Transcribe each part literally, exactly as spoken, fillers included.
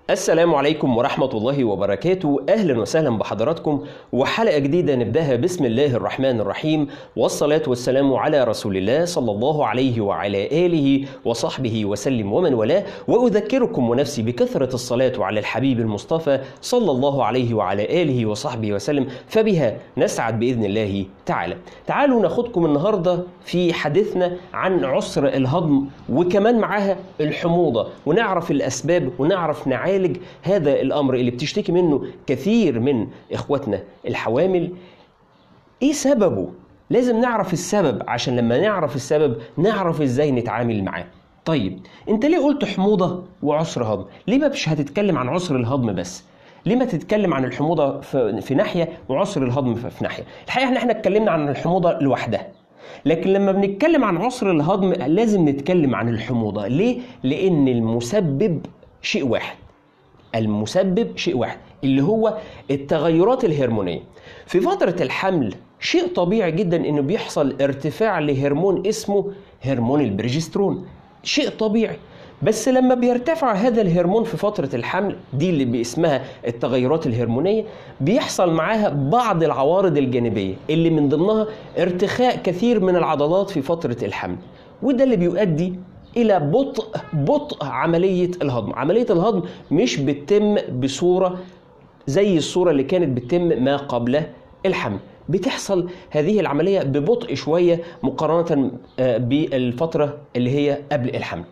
السلام عليكم ورحمة الله وبركاته. أهلا وسهلا بحضراتكم وحلقة جديدة نبدأها بسم الله الرحمن الرحيم، والصلاة والسلام على رسول الله صلى الله عليه وعلى آله وصحبه وسلم ومن والاه. وأذكركم ونفسي بكثرة الصلاة على الحبيب المصطفى صلى الله عليه وعلى آله وصحبه وسلم، فبها نسعد بإذن الله تعالى. تعالوا ناخدكم النهاردة في حديثنا عن عسر الهضم، وكمان معاها الحموضة، ونعرف الأسباب ونعرف نعالج هذا الأمر اللي بتشتكي منه كثير من إخواتنا الحوامل. إيه سببه؟ لازم نعرف السبب، عشان لما نعرف السبب نعرف إزاي نتعامل معاه. طيب أنت ليه قلت حموضة وعسر هضم؟ ليه ما مش هتتكلم عن عسر الهضم بس؟ ليه ما تتكلم عن الحموضة في ناحية وعسر الهضم في ناحية؟ الحقيقة إن احنا اتكلمنا عن الحموضة لوحدها، لكن لما بنتكلم عن عسر الهضم لازم نتكلم عن الحموضة. ليه؟ لأن المسبب شيء واحد. المسبب شيء واحد اللي هو التغيرات الهرمونية. في فترة الحمل شيء طبيعي جدا انه بيحصل ارتفاع لهرمون اسمه هرمون البروجسترون، شيء طبيعي. بس لما بيرتفع هذا الهرمون في فترة الحمل دي اللي باسمها التغيرات الهرمونية، بيحصل معاها بعض العوارض الجانبية اللي من ضمنها ارتخاء كثير من العضلات في فترة الحمل، وده اللي بيؤدي إلى بطء بطء عملية الهضم. عملية الهضم مش بتتم بصورة زي الصورة اللي كانت بتتم ما قبل الحمل، بتحصل هذه العملية ببطء شوية مقارنة بالفترة اللي هي قبل الحمل.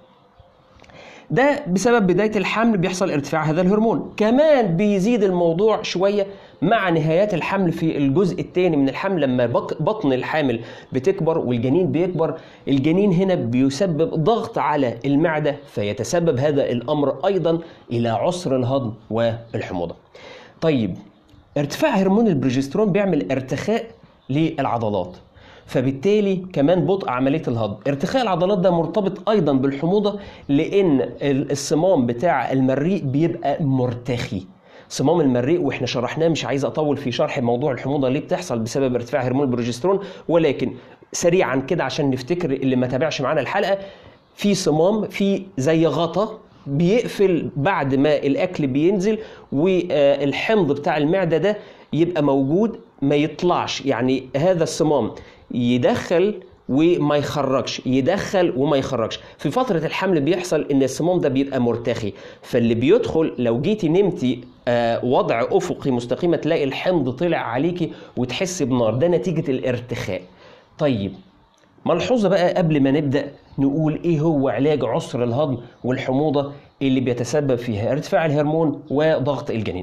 ده بسبب بداية الحمل بيحصل ارتفاع هذا الهرمون. كمان بيزيد الموضوع شوية مع نهايات الحمل في الجزء الثاني من الحمل، لما بطن الحامل بتكبر والجنين بيكبر. الجنين هنا بيسبب ضغط على المعدة، فيتسبب هذا الأمر أيضا إلى عسر الهضم والحموضة. طيب ارتفاع هرمون البروجسترون بيعمل ارتخاء للعضلات، فبالتالي كمان بطء عملية الهضم. ارتخاء العضلات ده مرتبط أيضا بالحموضة، لأن الصمام بتاع المريء بيبقى مرتخي. صمام المريء واحنا شرحناه، مش عايز أطول في شرح موضوع الحموضة ليه بتحصل بسبب ارتفاع هرمون البروجسترون، ولكن سريعا كده عشان نفتكر اللي ما تابعش معانا الحلقة. في صمام، في زي غطا بيقفل بعد ما الأكل بينزل، والحمض بتاع المعدة ده يبقى موجود ما يطلعش. يعني هذا الصمام يدخل وما يخرجش، يدخل وما يخرجش. في فترة الحمل بيحصل ان الصمام ده بيبقى مرتخي، فاللي بيدخل لو جيتي نمتي آه وضع افقي مستقيم تلاقي الحمض طلع عليكي وتحسي بنار، ده نتيجة الارتخاء. طيب ملحوظة بقى قبل ما نبدأ نقول ايه هو علاج عسر الهضم والحموضة اللي بيتسبب فيها ارتفاع الهرمون وضغط الجنين.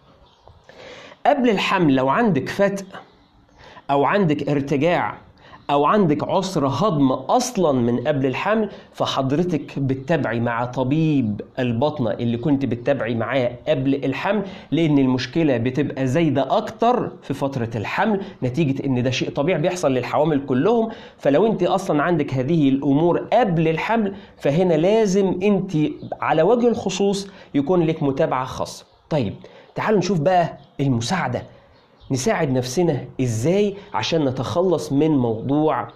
قبل الحمل لو عندك فتق أو عندك ارتجاع أو عندك عسر هضم أصلا من قبل الحمل، فحضرتك بتتابعي مع طبيب الباطنة اللي كنت بتتابعي معاه قبل الحمل، لأن المشكلة بتبقى زايدة أكتر في فترة الحمل، نتيجة إن ده شيء طبيعي بيحصل للحوامل كلهم. فلو أنت أصلا عندك هذه الأمور قبل الحمل، فهنا لازم أنت على وجه الخصوص يكون لك متابعة خاصة. طيب تعالوا نشوف بقى المساعدة، نساعد نفسنا إزاي عشان نتخلص من موضوع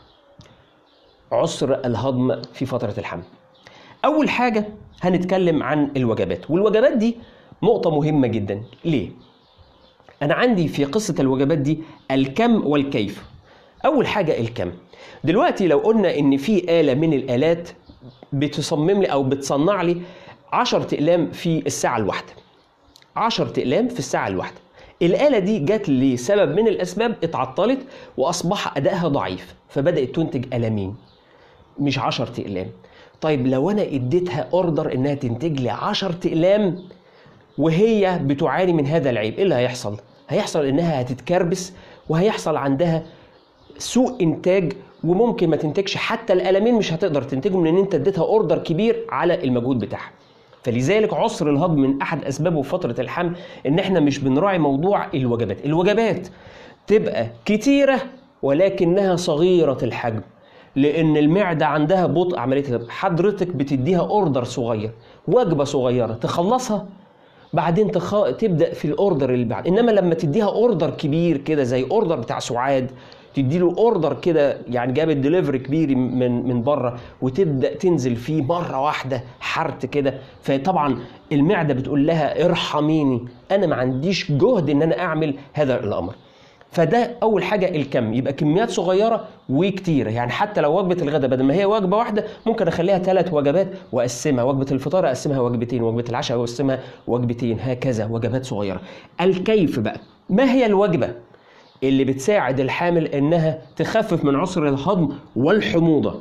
عسر الهضم في فترة الحمل. أول حاجة هنتكلم عن الوجبات، والوجبات دي نقطة مهمة جدا. ليه؟ أنا عندي في قصة الوجبات دي الكم والكيف. أول حاجة الكم. دلوقتي لو قلنا إن في آلة من الآلات بتصمم لي أو بتصنع لي عشرة أقلام في الساعة الواحدة، عشرة أقلام في الساعة الواحدة. الآلة دي جات لسبب من الأسباب اتعطلت وأصبح أدائها ضعيف، فبدأت تنتج قلمين مش عشرة أقلام. طيب لو أنا اديتها أوردر إنها تنتج لي عشرة أقلام وهي بتعاني من هذا العيب، إيه اللي هيحصل؟ هيحصل إنها هتتكربس وهيحصل عندها سوء إنتاج، وممكن ما تنتجش حتى القلمين، مش هتقدر تنتجهم لأن أنت اديتها أوردر كبير على المجهود بتاعها. فلذلك عسر الهضم من أحد أسبابه في فترة الحمل إن إحنا مش بنراعي موضوع الوجبات. الوجبات تبقى كتيرة ولكنها صغيرة الحجم، لأن المعدة عندها بطء عملية الهضم. حضرتك بتديها أوردر صغير، وجبة صغيرة تخلصها، بعدين تخ... تبدأ في الأوردر اللي بعد. إنما لما تديها أوردر كبير كده زي أوردر بتاع سعاد تديله اوردر كده، يعني جاب الدليفري كبير من من بره وتبدا تنزل فيه مره واحده حرت كده، فطبعا المعده بتقول لها ارحميني، انا ما عنديش جهد ان انا اعمل هذا الامر. فده اول حاجه الكم، يبقى كميات صغيره وكتيره. يعني حتى لو وجبه الغداء بدل ما هي وجبه واحده ممكن اخليها ثلاث وجبات واقسمها، وجبه الفطار اقسمها وجبتين، وجبه العشاء اقسمها وجبتين، هكذا وجبات صغيره. الكيف بقى، ما هي الوجبه اللي بتساعد الحامل انها تخفف من عسر الهضم والحموضه؟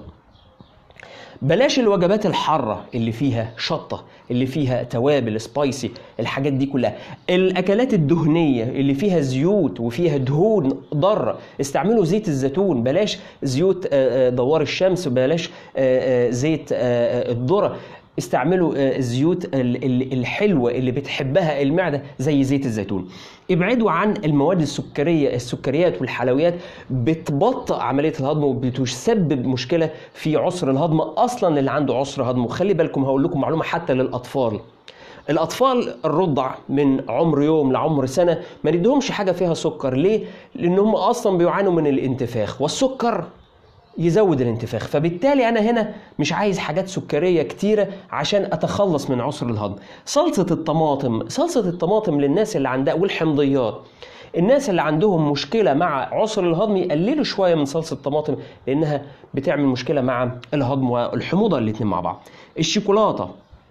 بلاش الوجبات الحاره اللي فيها شطه، اللي فيها توابل سبايسي، الحاجات دي كلها. الاكلات الدهنيه اللي فيها زيوت وفيها دهون ضاره، استعملوا زيت الزيتون، بلاش زيوت دوار الشمس، بلاش زيت الذره، استعملوا الزيوت الحلوه اللي بتحبها المعده زي زيت الزيتون. ابعدوا عن المواد السكريه، السكريات والحلويات بتبطئ عمليه الهضم وبتسبب مشكله في عسر الهضم اصلا اللي عنده عسر هضم. وخلي بالكم هقول لكم معلومه حتى للاطفال، الاطفال الرضع من عمر يوم لعمر سنه ما نديهمش حاجه فيها سكر. ليه؟ لانهم اصلا بيعانوا من الانتفاخ، والسكر يزود الانتفاخ، فبالتالي انا هنا مش عايز حاجات سكريه كتيره عشان اتخلص من عسر الهضم. صلصه الطماطم، صلصه الطماطم للناس اللي عندها والحمضيات، الناس اللي عندهم مشكله مع عسر الهضم يقللوا شويه من صلصه الطماطم لانها بتعمل مشكله مع الهضم والحموضه الاثنين مع بعض. الشوكولاته،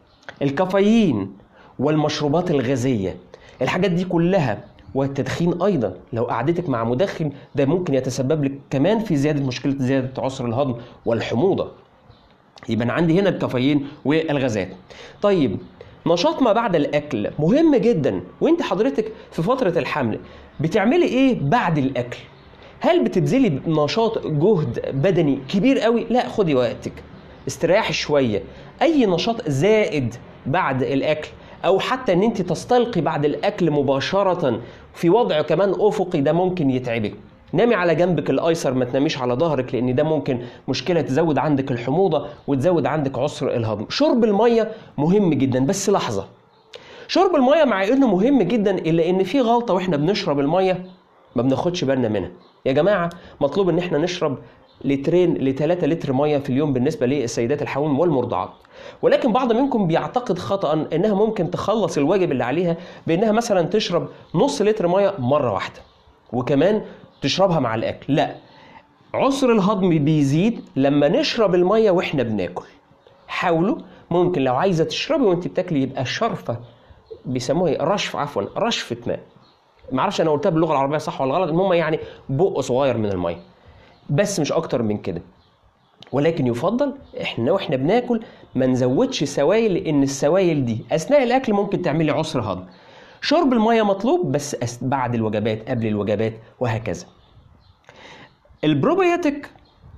الكافيين، والمشروبات الغازيه، الحاجات دي كلها، والتدخين ايضا، لو قعدتك مع مدخن ده ممكن يتسبب لك كمان في زياده مشكله زياده عسر الهضم والحموضه. يبقى انا عندي هنا الكافيين والغازات. طيب نشاط ما بعد الاكل مهم جدا، وانت حضرتك في فتره الحمل بتعملي ايه بعد الاكل؟ هل بتبذلي نشاط جهد بدني كبير قوي؟ لا، خدي وقتك، استريحي شويه. اي نشاط زائد بعد الاكل او حتى ان انت تستلقي بعد الاكل مباشره في وضع كمان افقي ده ممكن يتعبك. نامي على جنبك الايسر، ما تناميش على ظهرك، لان ده ممكن مشكله تزود عندك الحموضه وتزود عندك عسر الهضم. شرب الميه مهم جدا، بس لحظه، شرب الميه مع انه مهم جدا الا ان في غلطه واحنا بنشرب الميه ما بناخدش بالنا منها. يا جماعه مطلوب ان احنا نشرب لترين لثلاثة لتر ميه في اليوم بالنسبه للسيدات الحوامل والمرضعات، ولكن بعض منكم بيعتقد خطأ انها ممكن تخلص الواجب اللي عليها بانها مثلا تشرب نص لتر ميه مره واحده وكمان تشربها مع الاكل. لا، عسر الهضم بيزيد لما نشرب الميه واحنا بناكل. حاولوا، ممكن لو عايزه تشربي وانت بتاكلي يبقى شرفه، بيسموها رشف، عفوا رشفه ماء، معرفش انا قلتها باللغه العربيه صح ولا غلط، المهم يعني بق صغير من الميه بس، مش اكتر من كده. ولكن يفضل احنا واحنا بناكل ما نزودش سوائل، لان السوائل دي اثناء الاكل ممكن تعملي عسر هضم. شرب الميه مطلوب بس بعد الوجبات، قبل الوجبات، وهكذا. البروبيوتيك،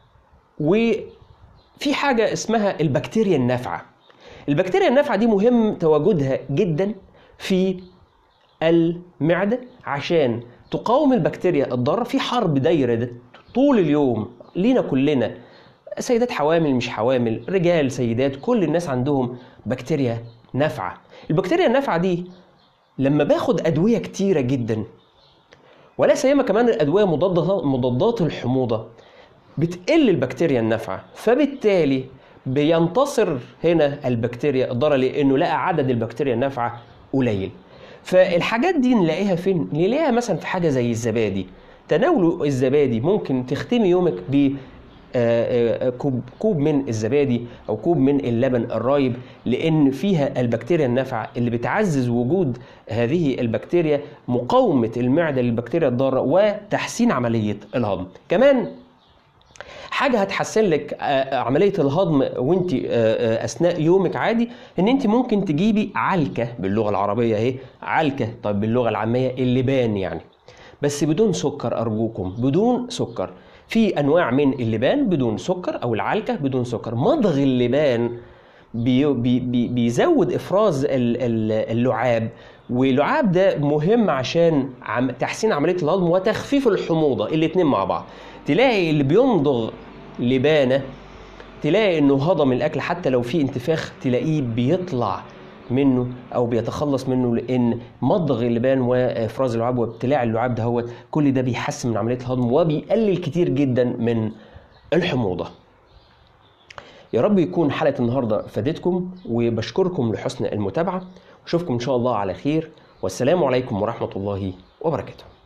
وفي حاجه اسمها البكتيريا النافعه. البكتيريا النافعه دي مهم تواجدها جدا في المعده عشان تقاوم البكتيريا الضاره. في حرب دايره ده طول اليوم لينا كلنا، سيدات حوامل مش حوامل، رجال سيدات، كل الناس عندهم بكتيريا نافعه. البكتيريا النافعه دي لما باخد ادويه كتيره جدا، ولا سيما كمان الادويه مضادات مضادات الحموضه، بتقل البكتيريا النافعه، فبالتالي بينتصر هنا البكتيريا الضاره لانه لقى عدد البكتيريا النافعه قليل. فالحاجات دي نلاقيها فين؟ نلاقيها مثلا في حاجه زي الزبادي. تناول الزبادي ممكن تختمي يومك ب كوب كوب من الزبادي او كوب من اللبن الرايب، لان فيها البكتيريا النافعه اللي بتعزز وجود هذه البكتيريا، مقاومه المعده للبكتيريا الضاره وتحسين عمليه الهضم. كمان حاجه هتحسن لك عمليه الهضم وانت اثناء يومك عادي، ان انت ممكن تجيبي علكه باللغه العربيه اهي، علكه طب باللغه العاميه اللبان يعني، بس بدون سكر ارجوكم، بدون سكر. في انواع من اللبان بدون سكر او العلكه بدون سكر. مضغ اللبان بي بي بي بيزود افراز اللعاب، واللعاب ده مهم عشان عم تحسين عمليه الهضم وتخفيف الحموضه، الاثنين مع بعض. تلاقي اللي بيمضغ لبانه تلاقي انه هضم الاكل حتى لو في انتفاخ تلاقيه بيطلع منه او بيتخلص منه، لان مضغ اللبان وافراز اللعاب وابتلاع اللعاب دهوت كل ده بيحسن من عمليه الهضم وبيقلل كتير جدا من الحموضه. يا رب يكون حلقه النهارده فادتكم، وبشكركم لحسن المتابعه، واشوفكم ان شاء الله على خير، والسلام عليكم ورحمه الله وبركاته.